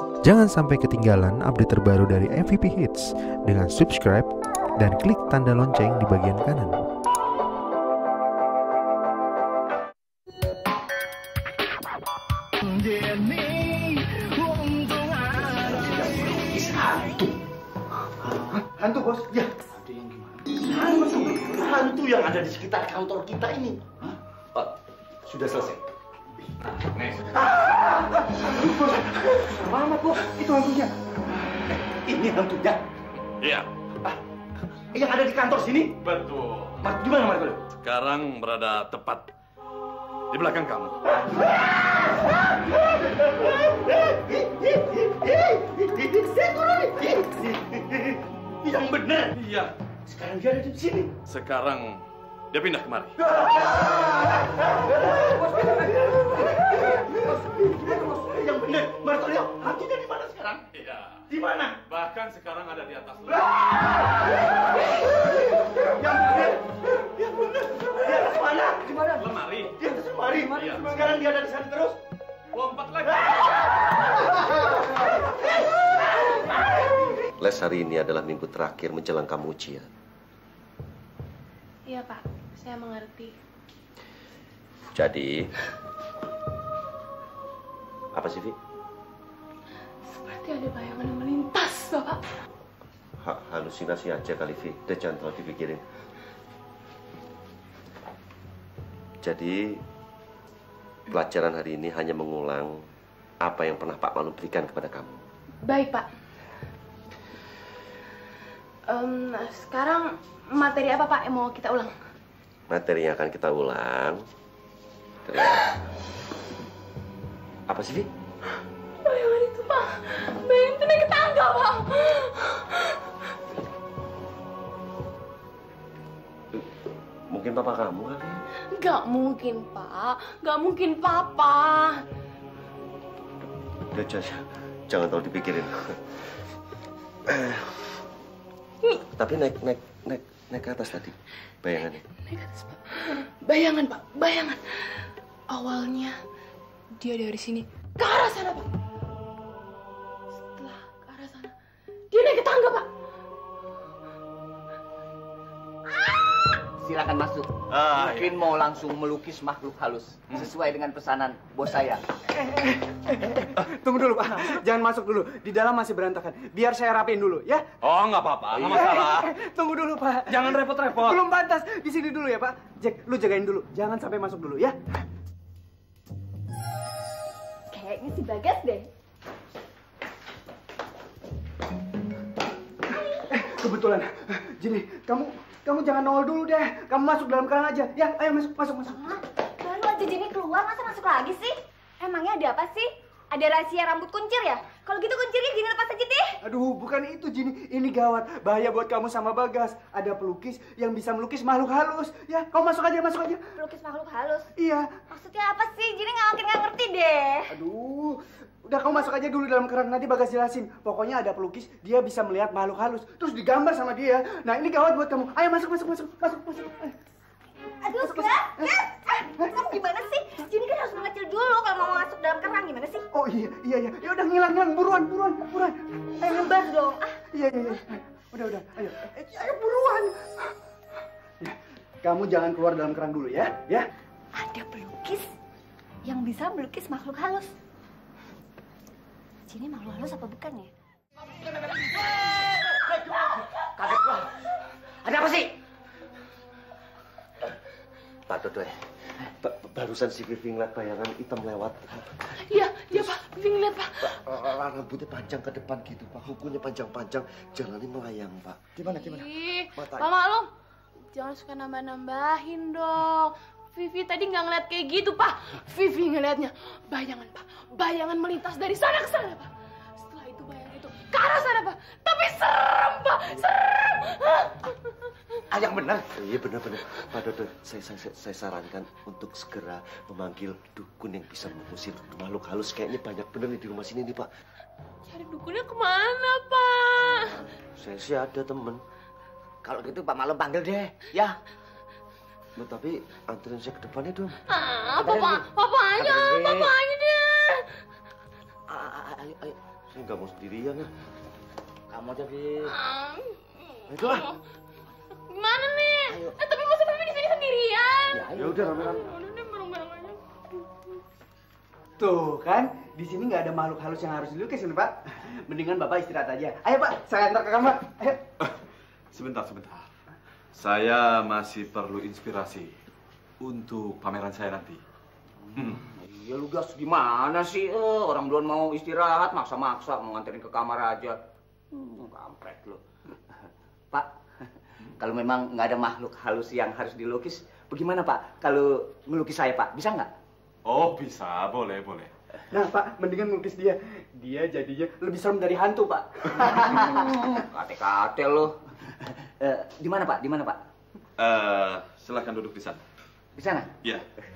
Jangan sampai ketinggalan update terbaru dari MVP Hits dengan subscribe dan klik tanda lonceng di bagian kanan. Hantu, bos? Ya. Ada yang gimana? Hantu yang ada di sekitar kantor kita ini. Sudah selesai. Bos, mana bos? Itu hantunya. Ini hantunya. Iya. Yang ada di kantor sini? Betul. Di mana, Marco? Sekarang berada tepat di belakang kamu. Yang benar. Iya. Sekarang dia ada di sini. Sekarang dia pindah kemari. Yang benar, Marco, hantunya di mana sekarang? Iya. Di mana? Bahkan sekarang ada di atas. Yang benar. Yang benar. Di atas mana? Di mana? Lemari. Di atas lemari. Iya. Sekarang dia ada di sana terus. Lompat lagi. Les hari ini adalah minggu terakhir menjelang kamu ujian. Iya, Pak. Saya mengerti. Jadi, apa sih, Vi? Seperti ada bayangan yang melintas, Bapak. Halusinasi aja kali, Vi. Udah jangan terlalu dipikirin. Jadi, pelajaran hari ini hanya mengulang apa yang pernah Pak Malu berikan kepada kamu. Baik, Pak. Sekarang materi apa, Pak, yang mau kita ulang? Materi yang akan kita ulang. Apa sih, Vi? Bayangan itu, Pak. Bayangan itu naik ke tangga, Pak. Mungkin papa kamu kali. Nggak mungkin, Pak. Nggak mungkin, Papa. Udah, jangan terlalu dipikirin. Tapi naik ke atas tadi bayangannya. Naik ke atas, Pak. Bayangan, Pak. Bayangan. Awalnya dia dari sini ke arah sana, Pak. Setelah ke arah sana, dia naik ke tangga, Pak. Silakan masuk. Mungkin mau langsung melukis makhluk halus sesuai dengan pesanan bos saya. Tunggu dulu, Pak. Jangan masuk dulu. Di dalam masih berantakan. Biar saya rapiin dulu, ya. Oh, nggak apa-apa. Nggak masalah. Tunggu dulu, Pak. Jangan repot-repot. Belum pantas. Di sini dulu ya, Pak. Jack, lu jagain dulu. Jangan sampai masuk dulu, ya. Kayaknya si Bagas deh. Kebetulan. Jimmy, kamu jangan nongol dulu deh. Kamu masuk dalam kerang aja. Ya, ayo masuk. Baru aja Jenny keluar, masa masuk lagi sih? Emangnya ada apa sih? Ada rahasia rambut kuncir ya? Kalau gitu kuncirnya gini lepas aja deh. Aduh, bukan itu, Jini. Ini gawat. Bahaya buat kamu sama Bagas. Ada pelukis yang bisa melukis makhluk halus. Ya, kamu masuk aja. Pelukis makhluk halus? Iya. Maksudnya apa sih? Jenny makin nggak ngerti deh. Aduh, udah kamu masuk aja dulu dalam kerang. Nanti Bagas jelasin. Pokoknya ada pelukis, dia bisa melihat makhluk halus. Terus digambar sama dia. Nah, ini gawat buat kamu. Ayo masuk. Ayo. Aduh, Gas. Kamu gimana sih? Jenny kan harus mengecil dulu kalau mau masuk dalam kerang. Gimana sih? Oh iya. Ya udah ngilang. Buruan. Ngebas dong. Iya. Udah. Ayo buruan. Ya, kamu jangan keluar dalam kerang dulu ya. Ya. Ada pelukis yang bisa melukis makhluk halus. Jenny makhluk halus apa bukan ya? Kaget gua. Ada apa sih? Pak Dodoy, barusan si Vivi ngeliat bayangan hitam lewat. Iya, Pak. Vivi ngeliat, Pak. Rambutnya panjang ke depan gitu, Pak. Kukunya panjang-panjang, jalannya melayang, Pak. Gimana? Ih, Matanya. Pak Maklum. Jangan suka nambah-nambahin dong. Vivi tadi nggak ngeliat kayak gitu, Pak. Vivi ngeliatnya bayangan, Pak. Bayangan melintas dari sana ke sana, Pak. Setelah itu bayangan itu ke arah sana, Pak. Tapi serem, Pak. Serem. Yang benar. Iya benar. Pak Dodoy, saya sarankan untuk segera memanggil dukun yang bisa mengusir makhluk halus. Kayaknya banyak bener nih di rumah sini nih, Pak. Cari dukunnya kemana, Pak? Saya sih ada temen. Kalau gitu Pak Maklum panggil deh, ya. Loh, tapi anterin saya ke depannya dong. Papa aja deh. ayo, ayo. Saya nggak mau sendirian ya. Kamu jadi. Ayo lah. Gimana nih? Ayo. Tapi masa Vivi di sini sendirian? Ya udah rame-rame. Udah deh bareng-bareng aja. Tuh kan, di sini nggak ada makhluk halus yang harus dilukis ini Pak. Mendingan Bapak istirahat aja. Ayo Pak, saya antar ke kamar. Ayo. Sebentar. Saya masih perlu inspirasi untuk pameran saya nanti. Iya lu gas gimana sih? Orang belum mau istirahat, maksa-maksa mau nganterin ke kamar aja. Kampret lu. Pak, kalau memang nggak ada makhluk halus yang harus dilukis, bagaimana Pak? Kalau melukis saya Pak, bisa nggak? Oh bisa, boleh. Nah Pak, mendingan melukis dia. Dia jadinya lebih serem dari hantu Pak. Kate-kate lo. Di mana Pak? Di mana Pak? Silakan duduk di sana. Di sana? Ya.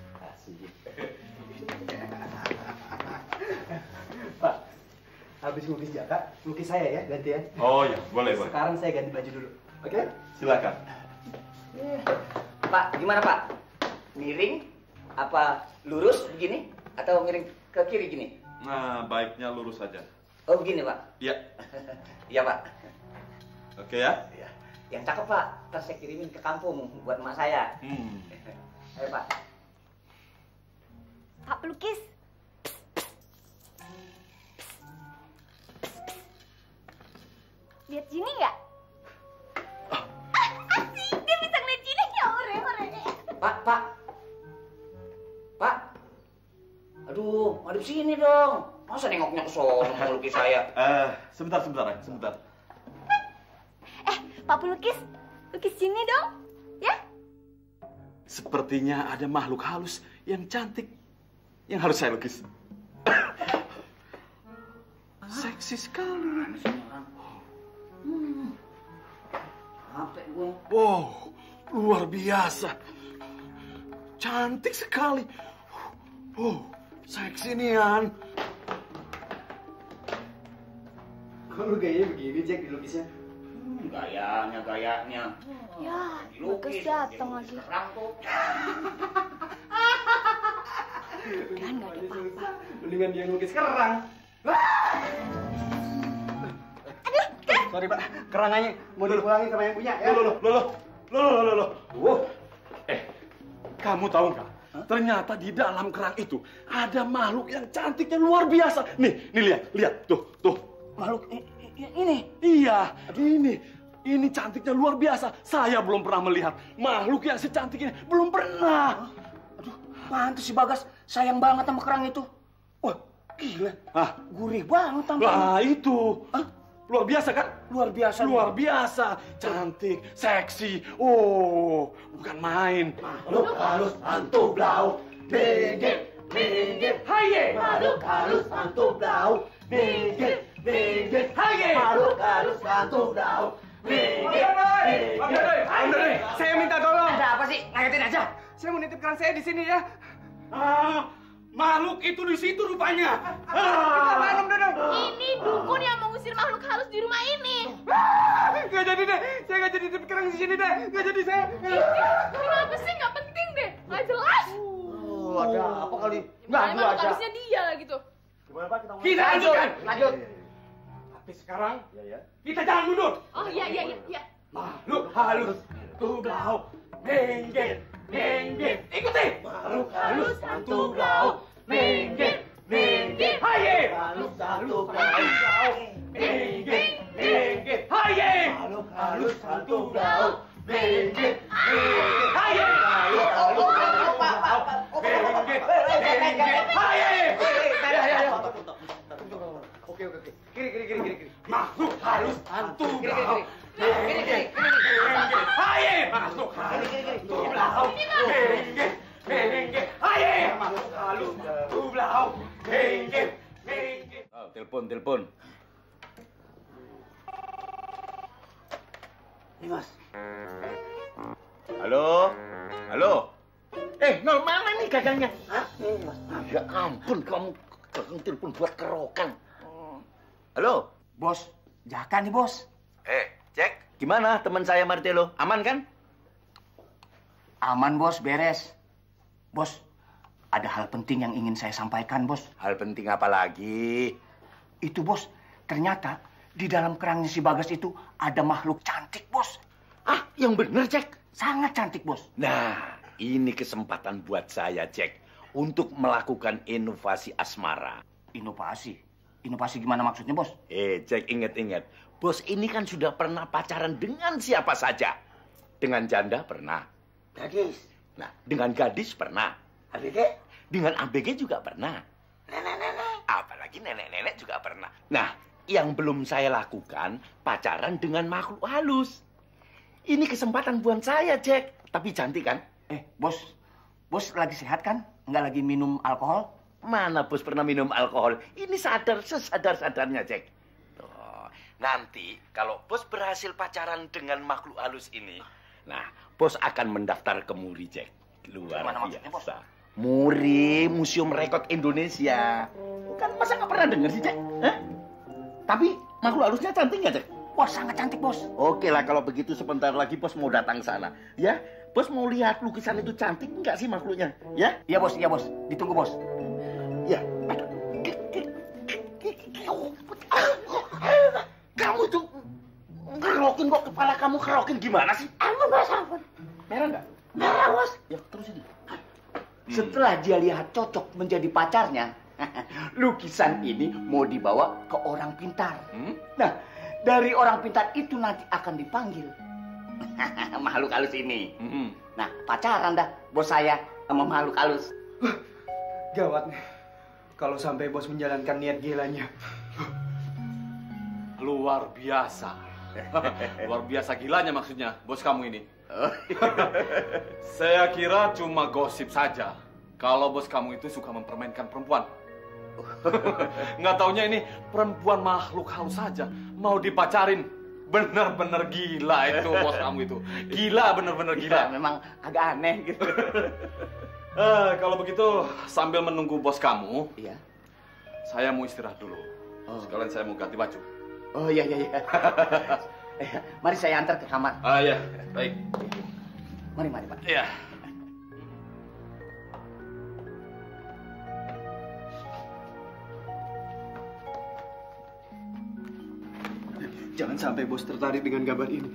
Pak, habis melukis Jaka, lukis saya ya, gantian. Oh ya, boleh. Sekarang saya ganti baju dulu. Oke? Silakan. Pak, gimana Pak? Miring? Apa lurus begini? Atau miring ke kiri gini? Nah, baiknya lurus saja. Oh begini Pak? Iya. Iya Pak. Oke ya? Iya. Yang cakep Pak, ntar saya kirimin ke kampung buat emak saya. Ayo Pak. Pak pelukis. Lihat Jini nggak? Asik, dia bisa ngeliat Jini. Ya ore. Pak. Aduh, madep sini dong. Masa nengoknya ke sono mau lukis saya? Sebentar. Pak pelukis, lukis Jini dong, ya? Sepertinya ada makhluk halus yang cantik yang harus saya lukis. Seksi sekali. Sampai gua. Wow, luar biasa. Cantik sekali. Oh, seksi nian. Kok lu gayanya begini, Jack, dilukisnya? Gayanya. Ya, Dilukis, bagus datang lagi. Serang tuh. Kan nggak ada apa-apa. Mendingan dia ngelukis kerang. Sorry Pak, kerangannya mau dipulangin sama yang punya ya. Loh. Kamu tahu nggak? Ternyata di dalam kerang itu ada makhluk yang cantiknya luar biasa. Nih lihat, tuh. Makhluk ini. Iya, ini cantiknya luar biasa. Saya belum pernah melihat makhluk yang secantik ini. Belum pernah. Aduh, pantes si Bagas sayang banget sama kerang itu. Wah, gila. Gurih banget tampaknya. Lah itu. Luar biasa kan? Luar biasa. Cantik, seksi. Oh, bukan main. Makhluk halus hantu blau. Minggir. Haye. Makhluk halus hantu blau. Minggir. Haye. Makhluk halus hantu blau. Minggir. Saya minta tolong. Ada apa sih? Ngagetin aja. Saya mau nitip kerang saya di sini ya. Makhluk itu di situ rupanya. Ini dukun yang mengusir makhluk halus di rumah ini. Gak jadi deh, saya gak jadi nitip kerang di sini deh. Gak jadi saya. Kenapa sih? Nggak penting deh. Nggak jelas. Ada apa kali? Emang makhluk halusnya dia lah gitu. Gimana Pak kita mau? Kita lanjutkan. Lanjut. Tapi sekarang Ya. kita jangan mundur. Oh iya. Makhluk halus hantu blau. Minggir. Ikuti. Makhluk halus hantu blau. Minggir. Haye. Makhluk hantu blau. Minggir. Haye. Makhluk halus hantu blau. Minggir. Haye. Makhluk halus hantu blau. Haye. Oke. Kiri. Makhluk halus hantu blau. Haye. Makhluk halus hantu blau. Haye. Makhluk halus hantu blau. Telepon. Ini Mas. Halo. Nol mana nih gagangnya? Ya ampun, kamu telepon buat kerokan. Halo, Bos. Jaka nih, Bos. Cek. Gimana teman saya Martelo? Aman kan? Aman, Bos. Beres. Bos, ada hal penting yang ingin saya sampaikan, Bos. Hal penting apa lagi? Itu bos, ternyata di dalam kerangnya si Bagas itu ada makhluk cantik bos. Ah, yang benar, Jack. Sangat cantik bos. Nah, ini kesempatan buat saya, Jack, untuk melakukan inovasi asmara. Inovasi? Inovasi gimana maksudnya bos? Jack, ingat-ingat. Bos ini kan sudah pernah pacaran dengan siapa saja. Dengan janda pernah. Gadis. Nah, dengan gadis pernah. ABG? Dengan ABG juga pernah. Nenek-nenek. Apalagi nenek-nenek juga pernah. Nah, yang belum saya lakukan, pacaran dengan makhluk halus. Ini kesempatan buat saya, Jack. Tapi cantik kan? Bos lagi sehat kan? Nggak lagi minum alkohol? Mana bos pernah minum alkohol? Ini sesadar-sadarnya, Jack. Tuh, nanti kalau bos berhasil pacaran dengan makhluk halus ini, nah, bos akan mendaftar ke Muri, Jack. Luar biasa. Bos? Muri, Museum Rekod Indonesia. Kan masa nggak pernah dengar sih, Jack? Hah? Tapi makhluk halusnya cantik nggak, Jack? Wah, sangat cantik, bos. Oke lah, kalau begitu sebentar lagi bos mau datang sana. Ya, bos mau lihat lukisan itu cantik nggak sih makhluknya? Ya? Iya, bos. Ditunggu, bos. Ya. Kamu itu ngerokin kok, kepala kamu ngerokin gimana sih? Ampun, bos, ampun. Merah nggak? Merah, bos. Ya, terus ini. Setelah dia lihat cocok menjadi pacarnya, lukisan ini mau dibawa ke orang pintar. Nah, dari orang pintar itu nanti akan dipanggil makhluk halus ini. Nah, pacaran dah bos saya sama makhluk halus. Gawat nih. Kalau sampai bos menjalankan niat gilanya. Luar biasa. Luar biasa gilanya maksudnya, bos kamu ini. Saya kira cuma gosip saja. Kalau bos kamu itu suka mempermainkan perempuan. Nggak taunya ini perempuan makhluk halus saja mau dipacarin. Bener-bener gila itu bos kamu itu. Gila, bener-bener gila. Ya, memang agak aneh gitu. Kalau begitu sambil menunggu bos kamu, Iya. saya mau istirahat dulu. Sekalian saya mau ganti baju. Oh iya. Mari saya antar ke kamar. Ya, baik. Mari Pak. Iya. Jangan sampai bos tertarik dengan gambar ini.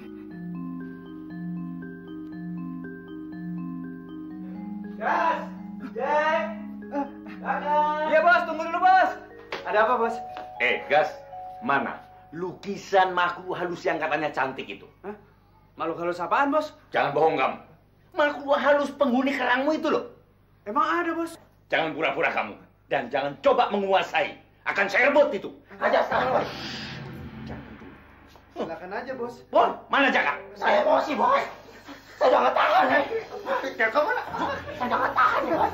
Gas! Jack! Iya bos, tunggu dulu bos. Ada apa bos? Gas, mana lukisan makhluk halus yang katanya cantik itu? Hah? Makhluk halus apaan bos? Jangan bohong kamu. Makhluk halus penghuni kerangmu itu loh. Emang ada bos? Jangan pura-pura kamu. Dan jangan coba menguasai. Akan saya rebut itu. Aja sekarang. Silakan aja bos. Bos, mana Jaka? Saya emosi, bos. Saya udah nggak tahan, Jaka mana? Saya udah nggak tahan, bos.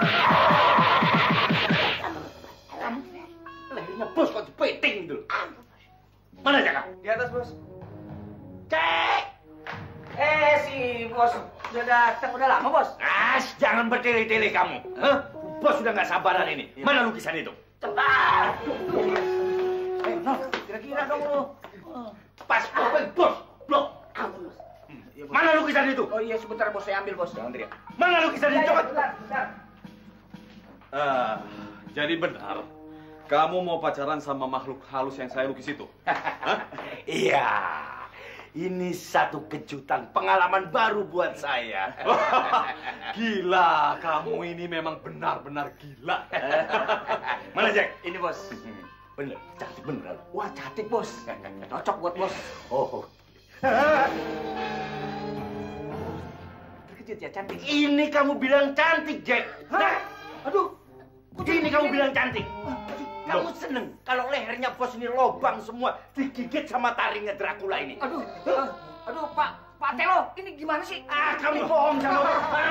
Lehernya bos kok dipeting gitu. Mana Jaka? Di atas bos. Cek! Si bos udah datang, udah lama, bos. Jangan bertele-tele kamu. Bos sudah nggak sabaran ini. Mana lukisan itu? Cepat! Kira-kira dong lu. Pas, bos, blok. Mana lukisan itu? Oh iya, sebentar bos, saya ambil bos. Jangan teriak. Mana lukisan itu? Cepat. Bentar. Jadi benar, kamu mau pacaran sama makhluk halus yang saya lukis itu? Iya. Ini satu kejutan, pengalaman baru buat saya. Gila, kamu ini memang benar-benar gila. Mana Jack? Ini bos. Bener, cantik bener. Wah, cantik bos. Cocok buat bos. Oh. Terkejut ya, cantik. Ini kamu bilang cantik, Jack. Nah, Aduh. ini kamu bilang cantik. Kamu seneng kalau lehernya bos ini lobang semua, digigit sama taringnya Dracula ini. Aduh, Pak Telo, ini gimana sih? Kamu bohong sama